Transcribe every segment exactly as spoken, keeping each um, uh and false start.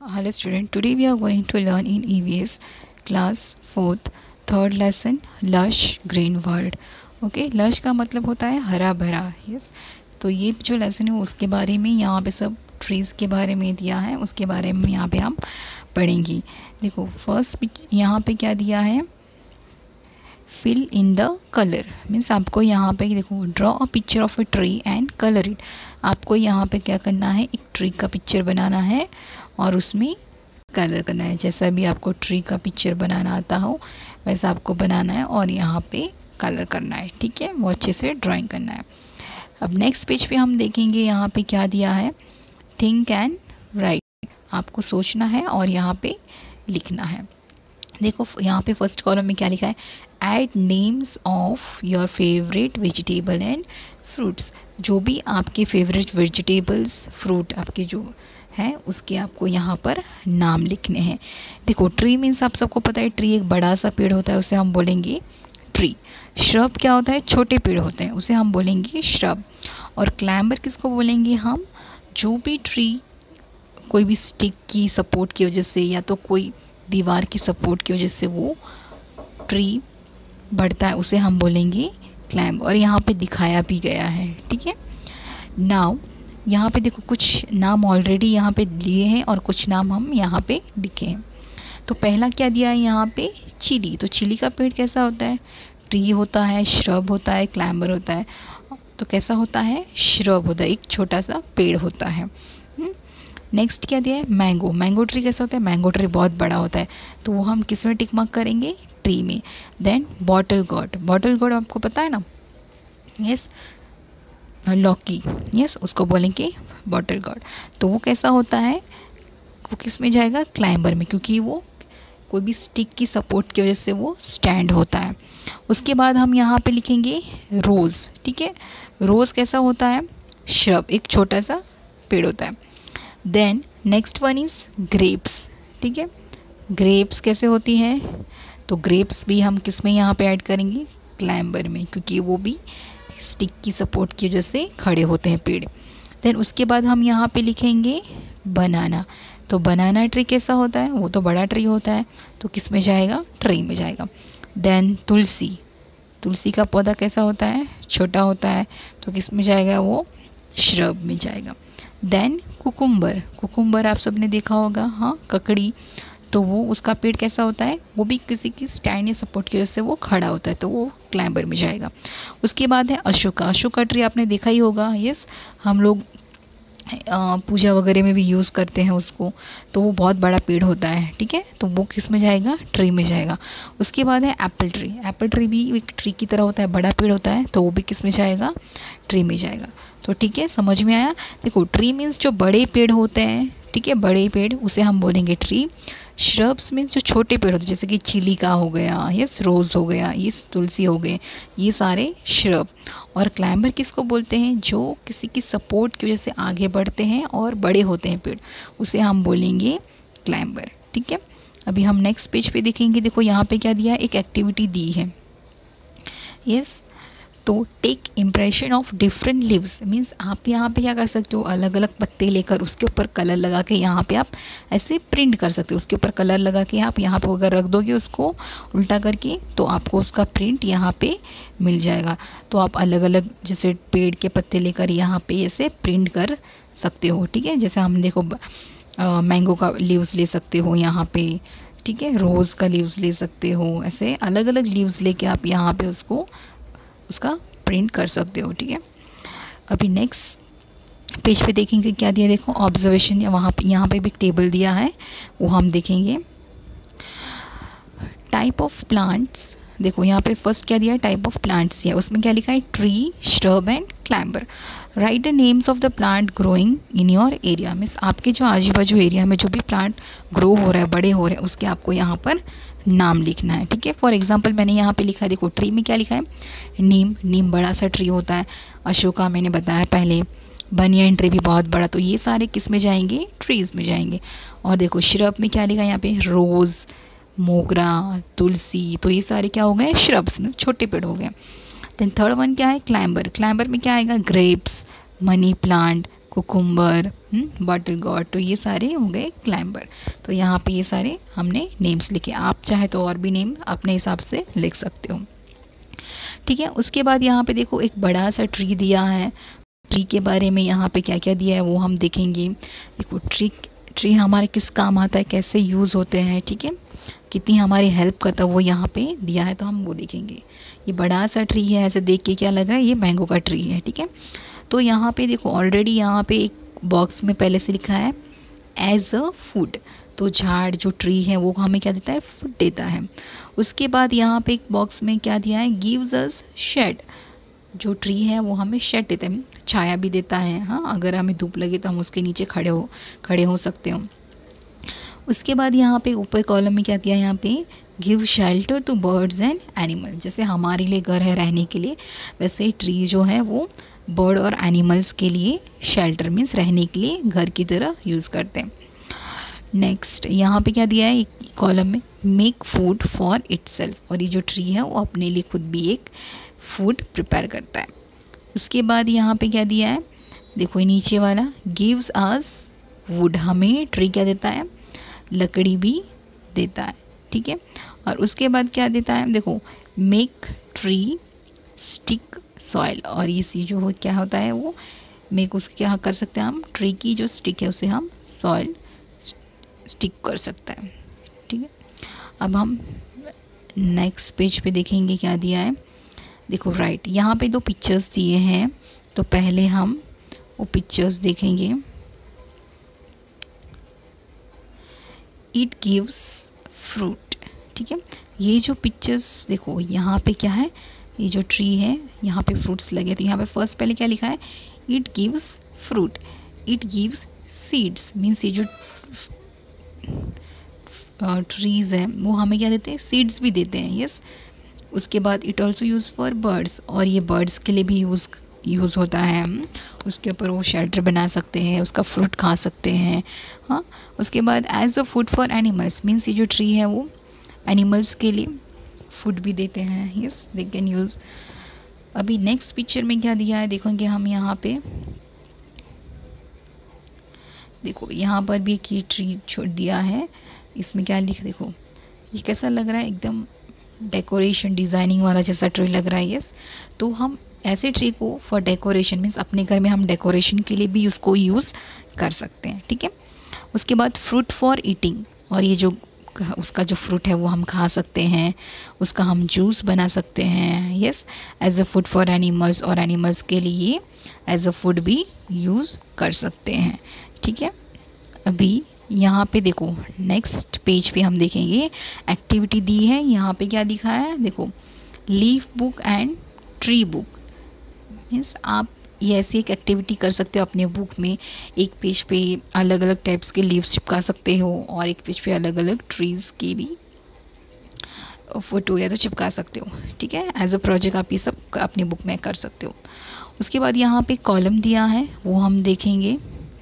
Hello student, today we are going to learn in E V S class fourth third lesson lush green world. Okay, lush का मतलब होता है हरा भरा. Yes, तो ये जो लेसन है उसके बारे में यहाँ पे सब ट्रीज़ के बारे में दिया है, उसके बारे में यहाँ पे हम पढ़ेंगे. देखो फर्स्ट यहाँ पे क्या दिया है, fill in the colour. Means आपको यहाँ पे देखो draw a picture of a tree and colour it. आपको यहाँ पे क्या करना है, एक ट्री का पिक्चर बनाना है और उसमें कलर करना है. जैसा भी आपको ट्री का पिक्चर बनाना आता हो वैसा आपको बनाना है और यहाँ पे कलर करना है. ठीक है, वो अच्छे से ड्राइंग करना है. अब नेक्स्ट पेज पे हम देखेंगे यहाँ पे क्या दिया है, थिंक एंड राइट. आपको सोचना है और यहाँ पे लिखना है. देखो यहाँ पे फर्स्ट कॉलम में क्या लिखा है, add names of your favourite vegetable and fruits. जो भी आपके फेवरेट वेजिटेबल्स फ्रूट आपके जो है उसके आपको यहाँ पर नाम लिखने हैं. देखो ट्री मीन्स आप सबको पता है, ट्री एक बड़ा सा पेड़ होता है, उसे हम बोलेंगे ट्री. श्रब क्या होता है, छोटे पेड़ होते हैं, उसे हम बोलेंगे श्रब. और क्लाइंबर किसको बोलेंगे हम, जो भी ट्री कोई भी स्टिक की सपोर्ट की वजह से या तो कोई दीवार की सपोर्ट की वजह से वो ट्री बढ़ता है उसे हम बोलेंगे क्लाइंब. और यहाँ पे दिखाया भी गया है. ठीक है, नाउ यहाँ पे देखो कुछ नाम ऑलरेडी यहाँ पे दिए हैं और कुछ नाम हम यहाँ पे लिखे हैं. तो पहला क्या दिया है यहाँ पे, चिली. तो चिली का पेड़ कैसा होता है, ट्री होता है, श्रब होता है, क्लाइंबर होता है. तो कैसा होता है, श्रब होता है, एक छोटा सा पेड़ होता है. नेक्स्ट क्या दिया है, मैंगो. मैंगो ट्री कैसा होता है, मैंगो ट्री बहुत बड़ा होता है, तो वो हम किस में टिक मार्क करेंगे, ट्री में. Then bottle gourd. Bottle gourd आपको पता है ना, यस, लौकी. यस, उसको बोलेंगे बॉटल गॉड. तो वो कैसा होता है, वो किस में जाएगा, क्लाइंबर में, क्योंकि वो कोई भी स्टिक की सपोर्ट की वजह से वो स्टैंड होता है. उसके बाद हम यहाँ पे लिखेंगे रोज़. ठीक है, रोज़ कैसा होता है, श्रब, एक छोटा सा पेड़ होता है. Then next one is grapes. ठीक है, ग्रेप्स कैसे होती है, तो ग्रेप्स भी हम किस में यहाँ पे ऐड करेंगे, क्लाइंबर में, क्योंकि वो भी स्टिक की सपोर्ट की वजह से खड़े होते हैं पेड़. देन उसके बाद हम यहाँ पे लिखेंगे बनाना. तो बनाना ट्री कैसा होता है, वो तो बड़ा ट्री होता है, तो किस में जाएगा, ट्री में जाएगा. देन तुलसी. तुलसी का पौधा कैसा होता है, छोटा होता है, तो किस में जाएगा, वो श्रब में जाएगा. Then cucumber. कुकुम्बर आप सबने देखा होगा, हाँ, ककड़ी. तो वो उसका पेड़ कैसा होता है, वो भी किसी की स्टैंड या सपोर्ट की वजह से वो खड़ा होता है, तो वो क्लाइंबर में जाएगा. उसके बाद है अशोका. अशोका ट्री आपने देखा ही होगा. यस, हम लोग पूजा वगैरह में भी यूज़ करते हैं उसको, तो वो बहुत बड़ा पेड़ होता है. ठीक है, तो वो किस में जाएगा, ट्री में जाएगा. उसके बाद है एप्पल ट्री. एप्पल ट्री भी एक ट्री की तरह होता है, बड़ा पेड़ होता है, तो वो भी किस में जाएगा, ट्री में जाएगा. तो ठीक है, समझ में आया. देखो ट्री मीन्स जो बड़े पेड़ होते हैं, ठीक है, बड़े पेड़, उसे हम बोलेंगे ट्री. श्रब्स मीन्स जो छोटे पेड़ होते हैं, जैसे कि चिली का हो गया, यस, रोज़ हो गया, ये तुलसी हो गए, ये सारे श्रब. और क्लाइंबर किसको बोलते हैं, जो किसी की सपोर्ट की वजह से आगे बढ़ते हैं और बड़े होते हैं पेड़, उसे हम बोलेंगे क्लाइंबर. ठीक है, अभी हम नेक्स्ट पेज पे देखेंगे. देखो यहाँ पे क्या दिया है, एक एक्टिविटी दी है. यस, तो take impression of different leaves. Means आप यहाँ पे क्या कर सकते हो, अलग अलग पत्ते लेकर उसके ऊपर कलर लगा के यहाँ पे आप ऐसे प्रिंट कर सकते हो. उसके ऊपर कलर लगा के आप यहाँ पे अगर रख दोगे उसको उल्टा करके, तो आपको उसका प्रिंट यहाँ पे मिल जाएगा. तो आप अलग अलग जैसे पेड़ के पत्ते लेकर यहाँ पे ऐसे प्रिंट कर सकते हो. ठीक है, जैसे हम देखो मैंगो का लीव्स ले सकते हो यहाँ पे. ठीक है, रोज़ का लीव्स ले सकते हो. ऐसे अलग अलग लीव्स लेके आप यहाँ पे उसको उसका प्रिंट कर सकते हो. ठीक है, अभी नेक्स्ट पेज पे देखेंगे क्या दिया. देखो ऑब्जर्वेशन, या वहाँ पे यहाँ पे भी टेबल दिया है, वो हम देखेंगे. Type of plants. देखो यहाँ पे फर्स्ट क्या दिया है, टाइप ऑफ प्लांट्स दिया, उसमें क्या लिखा है, tree, shrub and climber. Write the names of the plant growing in your area. Means आपके जो आजू बाजू एरिया में जो भी प्लांट ग्रो हो रहा है, बड़े हो रहे हैं, उसके आपको यहाँ पर नाम लिखना है. ठीक है, फॉर एग्जांपल मैंने यहाँ पे लिखा है, देखो ट्री में क्या लिखा है, नीम. नीम बड़ा सा ट्री होता है. अशोका मैंने बताया पहले. बनियन ट्री भी बहुत बड़ा. तो ये सारे किस में जाएंगे, ट्रीज़ में जाएंगे. और देखो श्रब में क्या लिखा है यहाँ पे, रोज़, मोगरा, तुलसी. तो ये सारे क्या हो गए, श्रब्स में, छोटे पेड़ हो गए. देन थर्ड वन क्या है, क्लाइंबर. क्लाइंबर में क्या आएगा, grapes, money plant, cucumber, butter gourd, तो ये सारे हो गए क्लाइंबर। तो यहाँ पे ये सारे हमने नेम्स लिखे। आप चाहे तो और भी नेम अपने हिसाब से लिख सकते हो, ठीक है। उसके बाद यहाँ पे देखो एक बड़ा सा ट्री दिया है। ट्री के बारे में यहाँ पे क्या क्या दिया है वो हम देखेंगे। देखो ट्री ट्री हमारे किस काम आता है, कैसे यूज़ होते हैं, ठीक है, कितनी हमारी हेल्प करता है वो यहाँ पे दिया है, तो हम वो देखेंगे। ये बड़ा सा ट्री है, ऐसे देख के क्या लग रहा है ये मैंगो का ट्री है, ठीक है। तो यहाँ पे देखो ऑलरेडी यहाँ पे एक बॉक्स में पहले से लिखा है एज अ फूड। तो झाड़ जो ट्री है वो हमें क्या देता है, फूड देता है। उसके बाद यहाँ पे एक बॉक्स में क्या दिया है, गिव्स अस शेड। जो ट्री है वो हमें शेड देता है, छाया भी देता है। हाँ, अगर हमें धूप लगे तो हम उसके नीचे खड़े हो खड़े हो सकते हो। उसके बाद यहाँ पे ऊपर कॉलम में क्या दिया है, यहाँ पे give shelter to birds and animal. जैसे हमारे लिए घर है रहने के लिए, वैसे ट्री जो है वो बर्ड और एनिमल्स के लिए शेल्टर मीन्स रहने के लिए घर की तरह यूज़ करते हैं। नेक्स्ट यहाँ पे क्या दिया है एक कॉलम में, मेक फूड फॉर इटसेल्फ। और ये जो ट्री है वो अपने लिए खुद भी एक फूड प्रिपेयर करता है। उसके बाद यहाँ पे क्या दिया है, देखो ये नीचे वाला, गिव्स अस वुड। हमें ट्री क्या देता है, लकड़ी भी देता है, ठीक है। और उसके बाद क्या देता है, देखो मेक ट्री स्टिक सॉइल। और ये सी जो हो क्या होता है वो मेक, उसके क्या कर सकते हैं हम, ट्री की जो स्टिक है उसे हम सॉइल स्टिक कर सकता है, ठीक है। अब हम नेक्स्ट पेज पे देखेंगे क्या दिया है। देखो राइट right, यहाँ पे दो पिक्चर्स दिए हैं, तो पहले हम वो पिक्चर्स देखेंगे। इट गिव्स फ्रूट, ठीक है। ये जो पिक्चर्स देखो यहाँ पे क्या है, ये जो ट्री है यहाँ पे फ्रूट्स लगे, तो यहाँ पे फर्स्ट पहले क्या लिखा है, it gives fruit. It gives seeds means ये जो ट्रीज़ हैं वो हमें क्या देते हैं, सीड्स भी देते हैं, यस। उसके बाद it also use for birds, और ये बर्ड्स के लिए भी यूज़ यूज़ होता है। उसके ऊपर वो शेल्टर बना सकते हैं, उसका फ्रूट खा सकते हैं। हाँ, उसके बाद as a food for animals means ये जो ट्री है वो एनिमल्स के लिए फूड भी देते हैं, यस, दे कैन यूज़। अभी नेक्स्ट पिक्चर में क्या दिया है देखोगे हम, यहाँ पे देखो यहाँ पर भी एक ये ट्री छोड़ दिया है। इसमें क्या लिख, देखो ये कैसा लग रहा है, एकदम डेकोरेशन डिज़ाइनिंग वाला जैसा ट्री लग रहा है, यस। तो हम ऐसे ट्री को फॉर डेकोरेशन मीन्स अपने घर में हम डेकोरेशन के लिए भी उसको यूज़ कर सकते हैं, ठीक है। उसके बाद फ्रूट फॉर ईटिंग, और ये जो उसका जो फ्रूट है वो हम खा सकते हैं, उसका हम जूस बना सकते हैं, yes. As a food for animals, और एनिमल्स के लिए एज अ फूड भी यूज़ कर सकते हैं, ठीक है। अभी यहाँ पे देखो नेक्स्ट पेज पे हम देखेंगे एक्टिविटी दी है। यहाँ पे क्या दिखा है, देखो leaf book and tree book means आप ये ऐसी एक एक्टिविटी कर सकते हो अपने बुक में। एक पेज पे अलग अलग टाइप्स के लीव्स चिपका सकते हो, और एक पेज पे अलग अलग ट्रीज़ की भी फोटो या तो चिपका सकते हो, ठीक है। एज अ प्रोजेक्ट आप ये सब अपनी बुक में कर सकते हो। उसके बाद यहाँ पे कॉलम दिया है वो हम देखेंगे।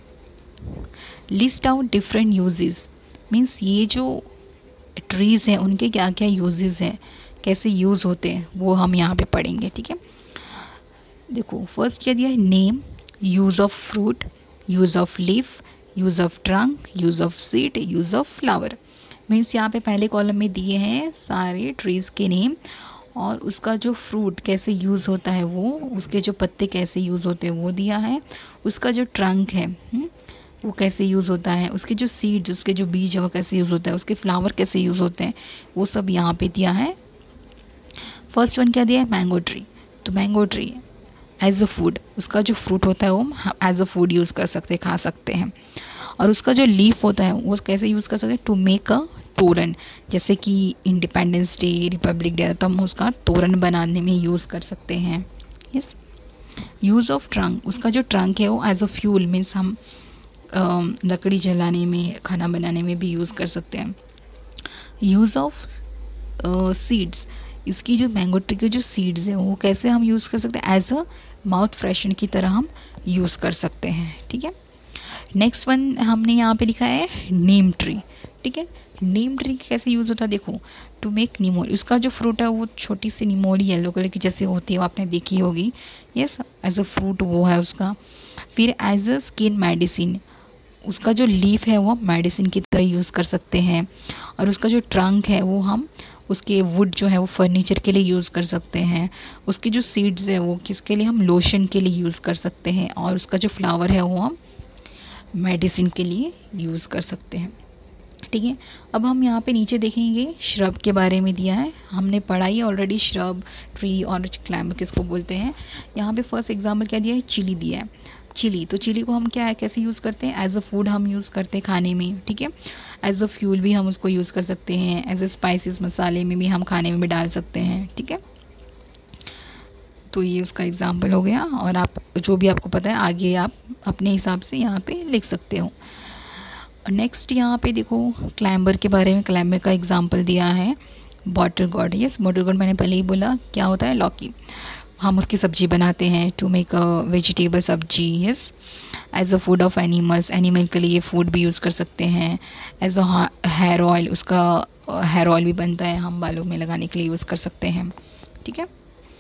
List out different uses means ये जो ट्रीज़ हैं उनके क्या क्या यूजेस हैं, कैसे यूज़ होते हैं वो हम यहाँ पे पढ़ेंगे, ठीक है। देखो फर्स्ट क्या दिया है, name, use of fruit, use of leaf, use of trunk, use of seed, use of flower. Means यहाँ पे पहले कॉलम में दिए हैं सारे ट्रीज़ के नेम, और उसका जो फ्रूट कैसे यूज़ होता है वो, उसके जो पत्ते कैसे यूज़ होते हैं वो दिया है। उसका जो ट्रंक है हुँ? वो कैसे यूज़ होता है, उसके जो सीड्स, उसके जो बीज है वो कैसे यूज़ होता है, उसके फ्लावर कैसे यूज़ होते हैं, वो सब यहाँ पे दिया है। फर्स्ट वन क्या दिया है, मैंगो ट्री। तो mango tree as a food, उसका जो फ्रूट होता है वो एज अ फूड यूज़ कर सकते हैं, खा सकते हैं। और उसका जो लीफ होता है वो कैसे यूज़ कर सकते हैं, टू मेक अ तोरण। जैसे कि इंडिपेंडेंस डे, रिपब्लिक डे, तो हम उसका तोरण बनाने में यूज़ कर सकते हैं, यस। यूज़ ऑफ ट्रंक, उसका जो ट्रंक है वो एज अ फ्यूल मीन्स हम लकड़ी जलाने में, खाना बनाने में भी यूज़ कर सकते हैं। यूज़ ऑफ सीड्स, इसकी जो मैंगो ट्री के जो सीड्स हैं वो कैसे हम यूज़ कर सकते हैं, एज अ माउथ फ्रेशन की तरह हम यूज़ कर सकते हैं, ठीक है। नेक्स्ट वन हमने यहाँ पे लिखा है नीम ट्री, ठीक है। नीम ट्री कैसे यूज़ होता है, देखो टू मेक निमोली, उसका जो फ्रूट है वो छोटी सी निमोली येलो कलर की जैसे होती है वो आपने देखी होगी, यस, एज अ फ्रूट वो है उसका। फिर एज अ स्किन मेडिसिन, उसका जो लीफ है वो मेडिसिन की तरह यूज़ कर सकते हैं। और उसका जो ट्रंक है वो हम उसके वुड जो है वो फर्नीचर के लिए यूज़ कर सकते हैं। उसके जो सीड्स है वो किसके लिए, हम लोशन के लिए यूज़ कर सकते हैं। और उसका जो फ्लावर है वो हम मेडिसिन के लिए यूज़ कर सकते हैं। ठीक है, अब हम यहाँ पे नीचे देखेंगे श्रब के बारे में दिया है, हमने पढ़ाई ऑलरेडी श्रब, ट्री और क्लाइंबर किसको बोलते हैं। यहाँ पे फर्स्ट एग्जाम्पल क्या दिया है, चिली दिया है। चिली, तो चिली को हम क्या है कैसे यूज़ करते हैं, एज अ फूड हम यूज़ करते हैं खाने में। ठीक है, एज अ फ्यूल भी हम उसको यूज़ कर सकते हैं, एज अ स्पाइसेस मसाले में भी हम खाने में भी डाल सकते हैं। ठीक है, तो ये उसका एग्जाम्पल हो गया। और आप जो भी आपको पता है आगे आप अपने हिसाब से यहाँ पे लिख सकते हो। नेक्स्ट यहाँ पे देखो क्लाइंबर के बारे में, क्लाइंबर का एग्जाम्पल दिया है bottle gourd. Yes, bottle gourd मैंने पहले ही बोला क्या होता है, लौकी। हम उसकी सब्जी बनाते हैं, to make a vegetable sabzi. Yes, as a food of animals, animal के लिए फूड भी यूज़ कर सकते हैं। एज अ हेयर ऑयल, उसका हेयर ऑयल भी बनता है, हम बालों में लगाने के लिए यूज़ कर सकते हैं। ठीक है,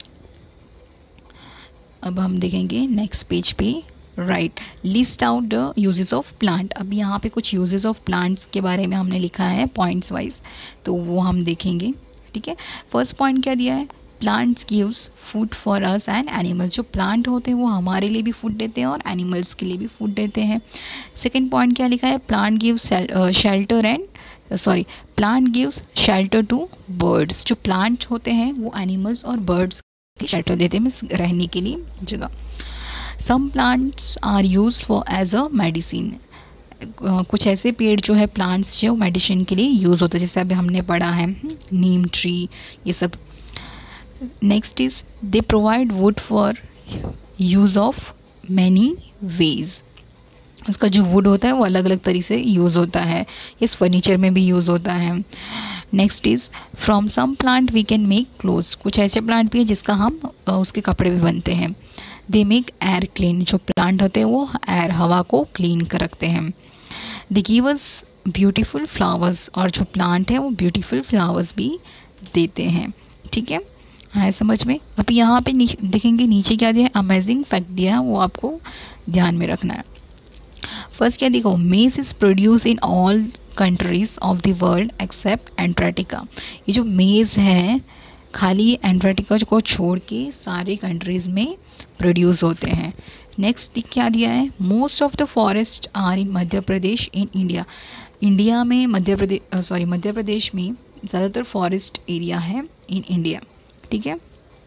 अब हम देखेंगे नेक्स्ट पेज पे, right, list out the uses of plant. अब यहाँ पे कुछ यूजेस ऑफ प्लांट्स के बारे में हमने लिखा है पॉइंट्स वाइज, तो वो हम देखेंगे। ठीक है, फर्स्ट पॉइंट क्या दिया है, plants gives food for us and animals. जो प्लांट होते हैं वो हमारे लिए भी फूड देते हैं और एनिमल्स के लिए भी फूड देते हैं। सेकेंड पॉइंट क्या लिखा है, plant gives shelter and sorry plant gives shelter to birds. जो प्लांट होते हैं वो एनिमल्स और बर्ड्स शेल्टर देते हैं, मीन्स रहने के लिए जगह। Some plants are use for as a medicine. कुछ ऐसे पेड़ जो है प्लांट्स जो मेडिसिन के लिए यूज़ होते हैं, जैसे अभी हमने पढ़ा है नीम ट्री, ये सब। Next is they provide wood for use of many ways. उसका जो वुड होता है वो अलग अलग तरीके से यूज़ होता है, इस फर्नीचर में भी यूज़ होता है। Next is from some plant we can make clothes. कुछ ऐसे प्लांट भी है जिसका हम उसके कपड़े भी बनते हैं। They make air clean. जो प्लांट होते हैं वो एयर, हवा को क्लीन कर रखते हैं। They give us beautiful flowers. और जो प्लांट है वो ब्यूटीफुल फ्लावर्स भी देते हैं। ठीक है, है समझ में। अब यहाँ पे नी, देखेंगे नीचे क्या दिया है, अमेजिंग फैक्ट दिया है, वो आपको ध्यान में रखना है। फर्स्ट क्या देखो, maize is produce in all countries of the world except Antarctica. ये जो मेज है खाली एंटार्क्टिका को छोड़ के सारे कंट्रीज में प्रोड्यूस होते हैं। नेक्स्ट क्या दिया है, most of the forest are in Madhya Pradesh in India. India में मध्य प्रदेश सॉरी मध्य प्रदेश में ज़्यादातर फॉरेस्ट एरिया है इन इंडिया। ठीक है,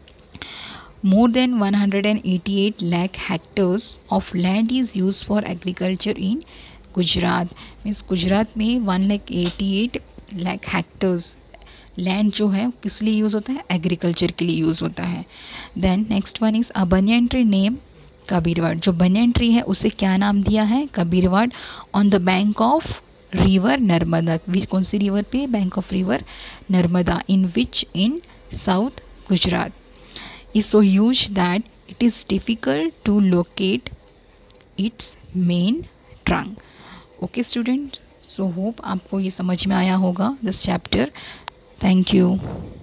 more than one hundred eighty-eight lakh hectares of land is used for agriculture in Gujarat. Means Gujarat में one lakh eighty eight lakh hectares land जो है किस लिए यूज़ होता है, एग्रीकल्चर के लिए यूज़ होता है। Then next one is a banyan tree name Kabirvad. जो बनियन ट्री है उसे क्या नाम दिया है, Kabirvad. On the bank of river Narmada. Which कौन सी रिवर पे, bank of river Narmada. In which, in south Gujarat. is so huge that it is difficult to locate its main trunk. Okay student, so hope आपको ये समझ में आया होगा this chapter. Thank you.